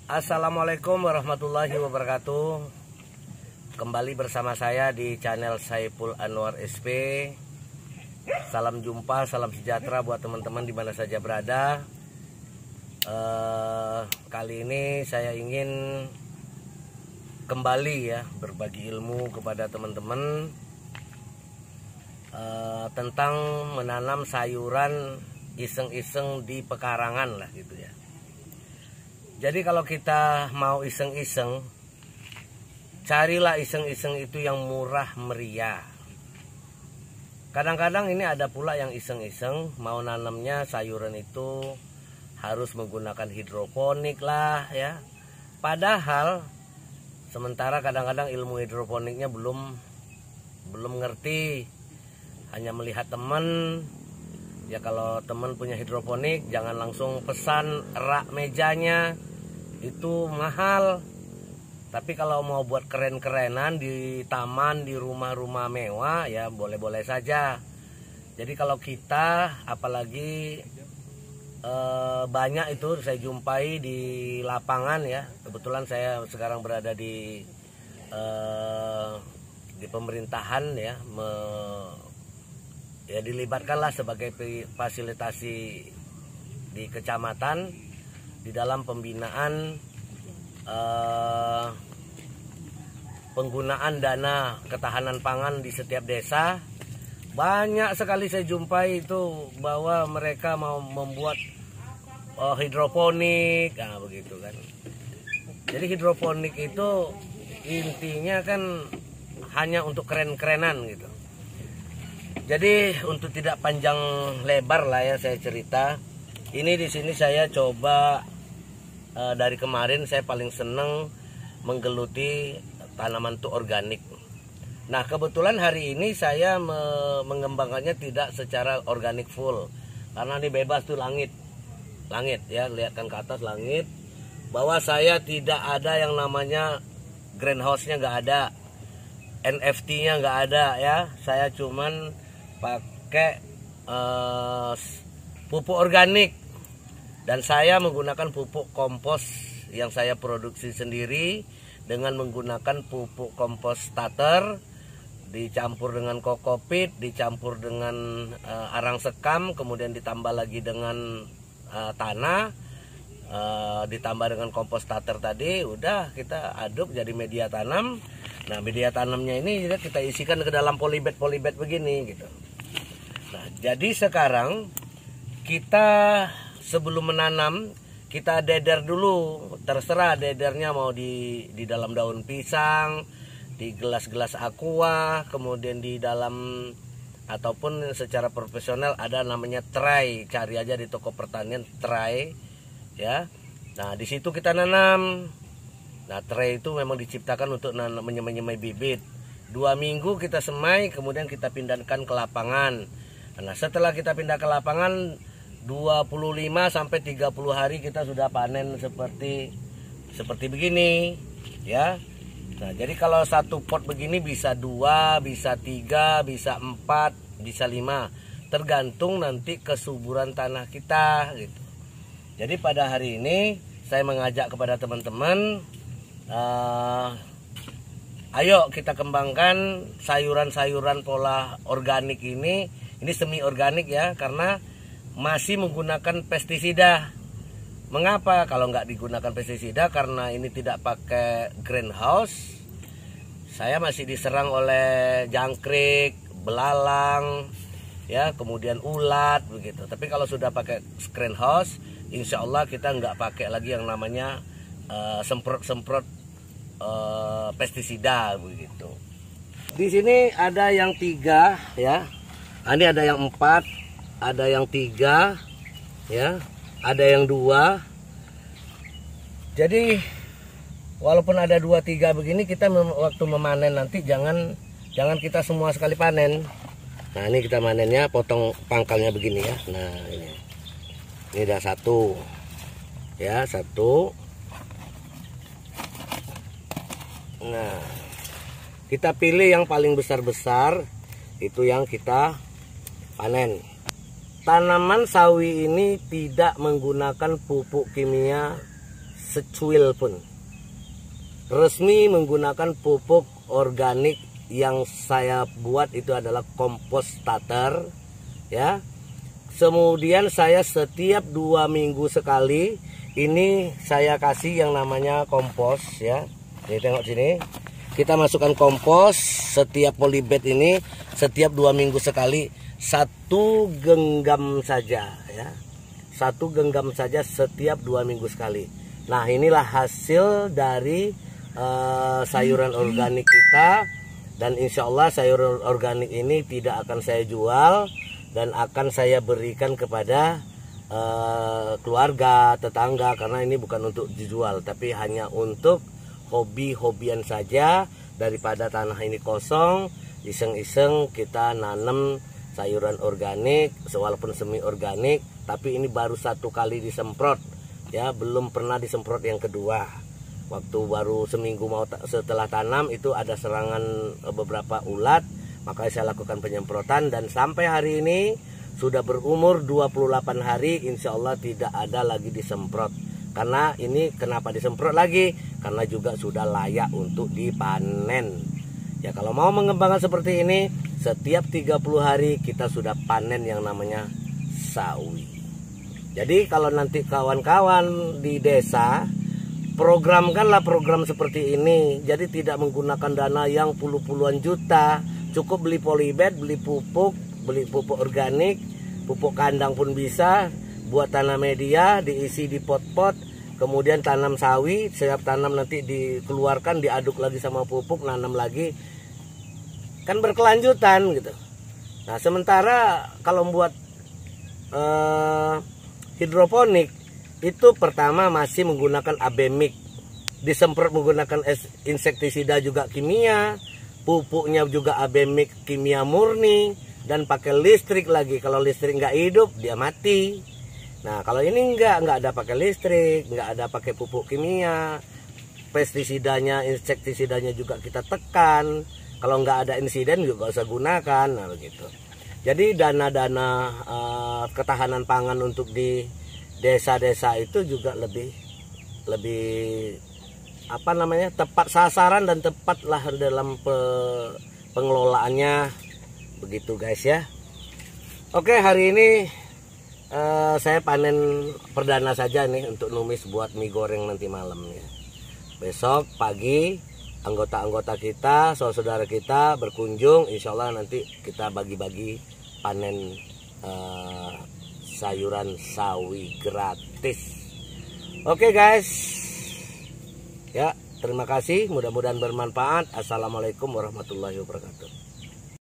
Assalamualaikum warahmatullahi wabarakatuh. Kembali bersama saya di channel Saiful Anwar SP. Salam jumpa, salam sejahtera buat teman-teman di mana saja berada. Kali ini saya ingin kembali ya berbagi ilmu kepada teman-teman tentang menanam sayuran iseng-iseng di pekarangan lah gitu ya. Jadi kalau kita mau iseng-iseng, carilah iseng-iseng itu yang murah meriah. Kadang-kadang ini ada pula yang iseng-iseng mau nanamnya sayuran itu harus menggunakan hidroponik lah ya. Padahal sementara kadang-kadang ilmu hidroponiknya belum ngerti, hanya melihat teman. Ya kalau teman punya hidroponik jangan langsung pesan rak mejanya, itu mahal. Tapi kalau mau buat keren-kerenan di taman, di rumah-rumah mewah ya boleh-boleh saja. Jadi kalau kita apalagi banyak itu saya jumpai di lapangan ya. Kebetulan saya sekarang berada di pemerintahan ya, ya dilibatkanlah sebagai fasilitasi di kecamatan di dalam pembinaan penggunaan dana ketahanan pangan di setiap desa. Banyak sekali saya jumpai itu bahwa mereka mau membuat hidroponik, nah begitu kan. Jadi hidroponik itu intinya kan hanya untuk keren-kerenan gitu. Jadi untuk tidak panjang lebar lah ya saya cerita. Ini di sini saya coba dari kemarin saya paling seneng menggeluti tanaman tuh organik. Nah kebetulan hari ini saya mengembangkannya tidak secara organik full, karena ini bebas tuh langit ya, lihatkan ke atas langit. Bahwa saya tidak ada yang namanya greenhouse-nya nggak ada, NFT-nya nggak ada ya. Saya cuman pakai pupuk organik, dan saya menggunakan pupuk kompos yang saya produksi sendiri dengan menggunakan pupuk kompos starter dicampur dengan kokopit, dicampur dengan arang sekam, kemudian ditambah lagi dengan tanah, ditambah dengan kompos starter tadi, udah kita aduk jadi media tanam. Nah media tanamnya ini kita isikan ke dalam polybag begini gitu. Nah jadi sekarang kita sebelum menanam kita deder dulu, terserah dedernya mau di dalam daun pisang, di gelas-gelas aqua, kemudian di dalam ataupun secara profesional ada namanya tray, cari aja di toko pertanian tray ya. Nah di situ kita nanam. Nah tray itu memang diciptakan untuk menyemai bibit. 2 minggu kita semai, kemudian kita pindahkan ke lapangan. Nah setelah kita pindah ke lapangan 25 sampai 30 hari kita sudah panen seperti begini ya. Nah jadi kalau satu pot begini bisa 2, bisa 3, bisa 4, bisa 5, tergantung nanti kesuburan tanah kita gitu. Jadi pada hari ini saya mengajak kepada teman-teman, ayo kita kembangkan sayuran-sayuran pola organik ini semi organik ya, karena masih menggunakan pestisida. Mengapa kalau nggak digunakan pestisida? Karena ini tidak pakai greenhouse. Saya masih diserang oleh jangkrik, belalang, ya, kemudian ulat begitu. Tapi kalau sudah pakai greenhouse, insya Allah kita nggak pakai lagi yang namanya semprot pestisida begitu. Di sini ada yang 3 ya. Ini ada yang 4. Ada yang 3 ya, ada yang 2. Jadi walaupun ada 2-3 begini, kita waktu memanen nanti jangan kita semua sekali panen. Nah ini kita manennya potong pangkalnya begini ya. Nah ini udah 1 ya, 1. Nah kita pilih yang paling besar-besar, itu yang kita panen. Tanaman sawi ini tidak menggunakan pupuk kimia secuil pun. Resmi menggunakan pupuk organik yang saya buat itu adalah kompos starter ya. Kemudian saya setiap 2 minggu sekali ini saya kasih yang namanya kompos ya. Nih tengok sini. Kita masukkan kompos setiap polybag ini setiap 2 minggu sekali, 1 genggam saja ya. 1 genggam saja setiap 2 minggu sekali. Nah, inilah hasil dari sayuran organik kita, dan insya Allah sayuran organik ini tidak akan saya jual dan akan saya berikan kepada keluarga, tetangga, karena ini bukan untuk dijual tapi hanya untuk hobi-hobian saja. Daripada tanah ini kosong, iseng-iseng kita nanam sayuran organik walaupun semi organik, tapi ini baru 1 kali disemprot ya, belum pernah disemprot yang kedua. Waktu baru seminggu setelah tanam itu ada serangan beberapa ulat, maka saya lakukan penyemprotan, dan sampai hari ini sudah berumur 28 hari insya Allah tidak ada lagi disemprot. Karena ini kenapa disemprot lagi? Karena juga sudah layak untuk dipanen. Ya, kalau mau mengembangkan seperti ini, setiap 30 hari kita sudah panen yang namanya sawi. Jadi kalau nanti kawan-kawan di desa programkanlah program seperti ini. Jadi tidak menggunakan dana yang puluhan juta. Cukup beli polybag, beli pupuk organik, pupuk kandang pun bisa. Buat tanam media, diisi di pot-pot, kemudian tanam sawi. Setiap tanam nanti dikeluarkan, diaduk lagi sama pupuk, nanam lagi. Kan berkelanjutan gitu. Nah, sementara kalau membuat hidroponik itu pertama masih menggunakan abemik, disemprot menggunakan insektisida juga kimia, pupuknya juga abemik kimia murni, dan pakai listrik lagi. Kalau listrik nggak hidup dia mati. Nah, kalau ini nggak ada pakai listrik, nggak ada pakai pupuk kimia, pestisidanya, insektisidanya juga kita tekan. Kalau nggak ada insiden juga nggak usah gunakan, nah begitu. Jadi dana-dana ketahanan pangan untuk di desa-desa itu juga lebih apa namanya, tepat sasaran dan tepatlah dalam pengelolaannya begitu guys ya. Oke, hari ini saya panen perdana saja nih untuk numis buat mie goreng nanti malam ya. Besok pagi anggota-anggota kita, saudara kita berkunjung, insya Allah nanti kita bagi-bagi panen sayuran sawi gratis. Oke guys ya, terima kasih, mudah-mudahan bermanfaat. Assalamualaikum warahmatullahi wabarakatuh.